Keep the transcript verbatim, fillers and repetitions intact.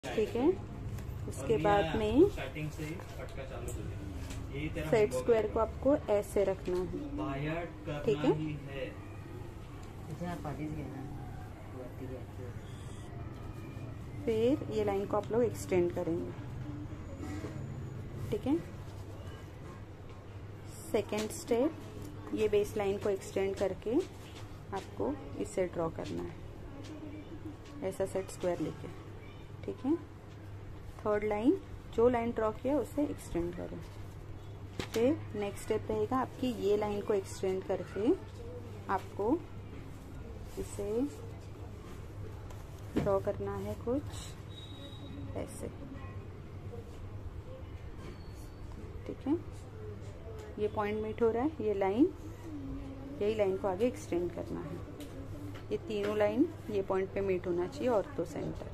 ठीक है। उसके बाद में सेट स्क्वायर को आपको ऐसे रखना है, ठीक है। फिर ये लाइन को आप लोग एक्सटेंड करेंगे, ठीक है। सेकेंड स्टेप, ये बेस लाइन को एक्सटेंड करके आपको इससे ड्रॉ करना है, ऐसा सेट स्क्वायर लेके, ठीक है। थर्ड लाइन, जो लाइन ड्रॉ किया उसे एक्सटेंड करें। फिर नेक्स्ट स्टेप रहेगा आपकी ये लाइन को एक्सटेंड करके आपको इसे ड्रॉ करना है कुछ ऐसे, ठीक है। ये पॉइंट मीट हो रहा है, ये लाइन, यही लाइन को आगे एक्सटेंड करना है। ये तीनों लाइन ये पॉइंट पे मीट होना चाहिए, ऑर्थो सेंटर।